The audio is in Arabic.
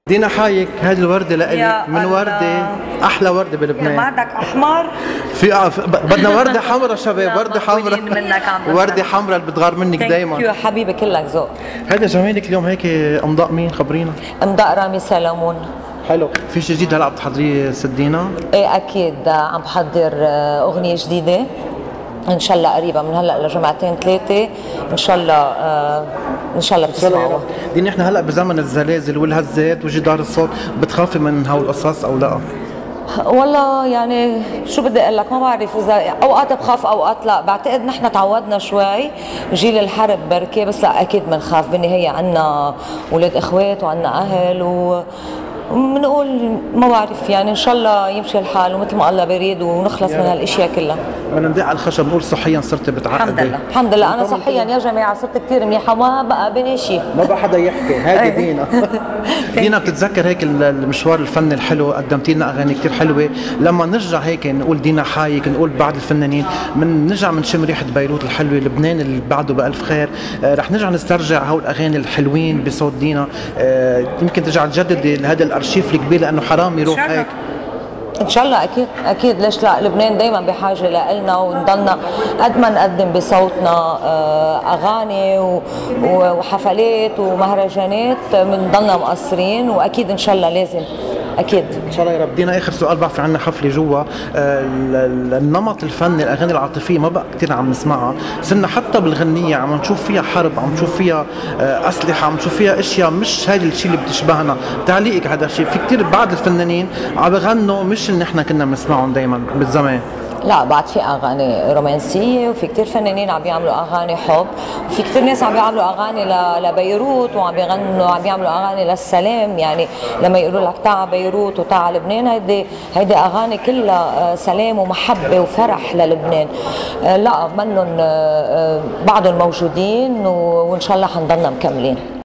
دينا حايك، هذه الوردة لإلي من وردة أحلى وردة بلبنان. ما عندك أحمر؟ بدنا وردة حمراء شباب، وردة حمراء. وردة حمراء اللي بتغار منك دايما. يا حبيبي كلك ذوق. هذا جمالك اليوم هيك امضاء مين خبرينا؟ امضاء رامي سلامون. حلو، في شيء جديد هلا بتحضريه ست دينا؟ ايه اكيد عم بحضر اغنية جديدة ان شاء الله قريبة من هلا لجمعتين ثلاثة ان شاء الله ان شاء الله بتسمعوها. دينا احنا هلا بزمن الزلازل والهزات وجدار الصوت، بتخافي من هول القصص او لا؟ والله يعني شو بدي اقول لك، ما بعرف اذا اوقات بخاف اوقات لا، بعتقد نحن تعودنا شوي جيل الحرب بركي، بس لا اكيد بنخاف، بالنهايه عنا اولاد اخوات وعنا اهل ومنقول ما بعرف يعني ان شاء الله يمشي الحال ومثل ما الله بيريد ونخلص من هالاشياء كلها. بدنا ندق على الخشب، نقول صحيا صرت بتعقدي؟ الحمد لله الحمد لله انا صحيا يا جماعه صرت كثير منيحه، ما بقى بني شيء، ما بقى حدا يحكي. هذه دينا. دينا بتتذكر هيك المشوار الفني الحلو، قدمتي لنا اغاني كثير حلوه، لما نرجع هيك نقول دينا حايك، نقول بعض الفنانين نرجع منشم ريحه بيروت الحلوه، لبنان اللي بعده بالف خير، رح نرجع نسترجع هول الاغاني الحلوين بصوت دينا، يمكن ترجع تجدد هذا الارشيف الكبير لانه حرام يروح هيك. ان شاء الله اكيد اكيد، ليش لا، لبنان دائما بحاجه لنا ونضلنا قد ما نقدم بصوتنا اغاني وحفلات ومهرجانات بنضلنا مقصرين، واكيد ان شاء الله لازم اكيد ان شاء الله يا رب. دينا اخر سؤال، بعرف عندنا حفله جوا، النمط الفني الاغاني العاطفيه ما بقى كثير عم نسمعها، صرنا حتى بالغنيه عم نشوف فيها حرب، عم نشوف فيها اسلحه، عم نشوف فيها اشياء مش هذا الشيء اللي بتشبهنا. تعليقك هذا الشيء؟ في كثير بعض الفنانين عم بغنوا مش اللي نحن كنا بنسمعهم دائما بالزمان. لا بعد في اغاني رومانسيه، وفي كثير فنانين عم بيعملوا اغاني حب، وفي كثير ناس عم بيعملوا اغاني لبيروت، وعم بيغنوا عم بيعملوا اغاني للسلام، يعني لما يقولوا لك تعا بيروت وتعا لبنان، هيدي اغاني كلها سلام ومحبه وفرح للبنان. لا منهم بعضهم موجودين وان شاء الله حنضلنا مكملين.